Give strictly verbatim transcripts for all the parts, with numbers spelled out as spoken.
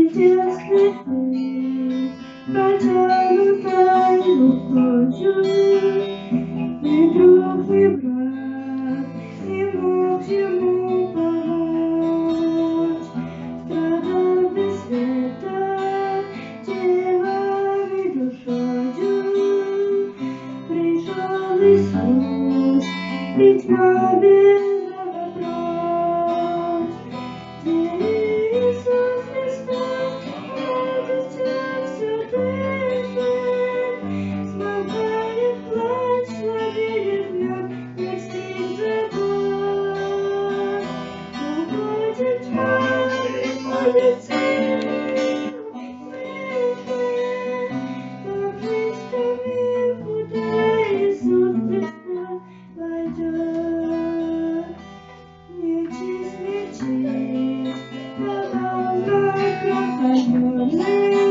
Сидел слепец, протянутой рукою, ни друг, ни брат не мог ему помочь. Страдал без света, телом и душою. Пришёл Иисус, и тьма бежала прочь. Где Иисус Христос, радостью все дышит, смолкает плач, слабеет гнев, нечист забор. Уходит тьма, приходит свет, как Христов мир, куда Иисус Христос войдет. Нечист, нечист, давал, знать, прокажённый,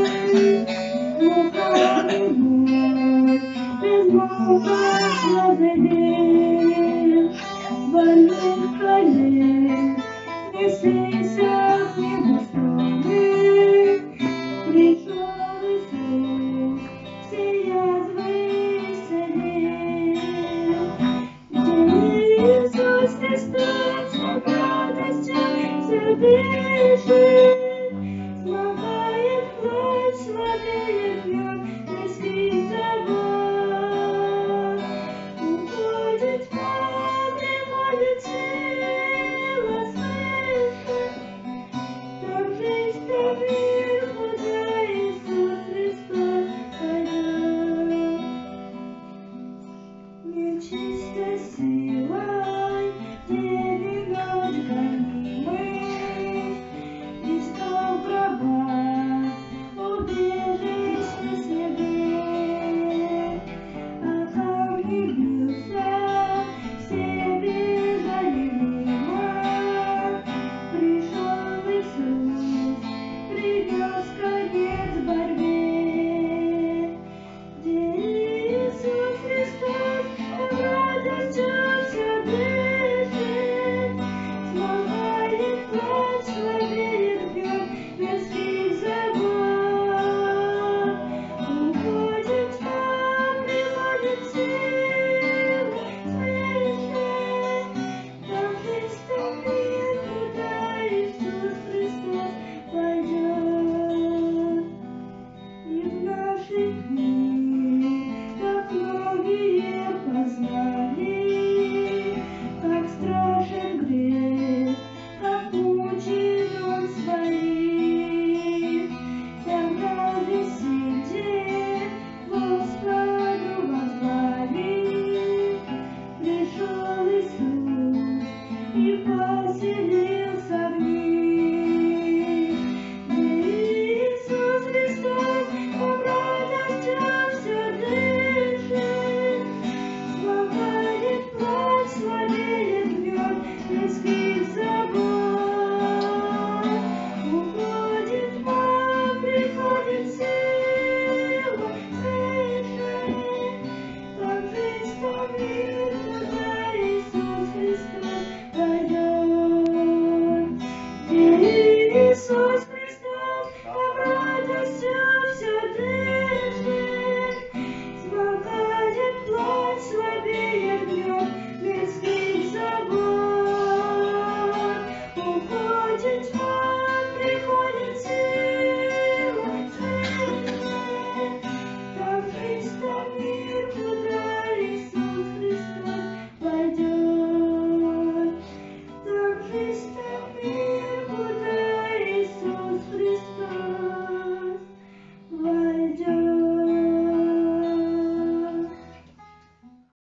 Глухонемой, безмолвно слёзы лил. Больных, калек, неслися к нему стороны. Пришёл Иисус, все язвы исцелил. Где Иисус Христос, радостью все дышит.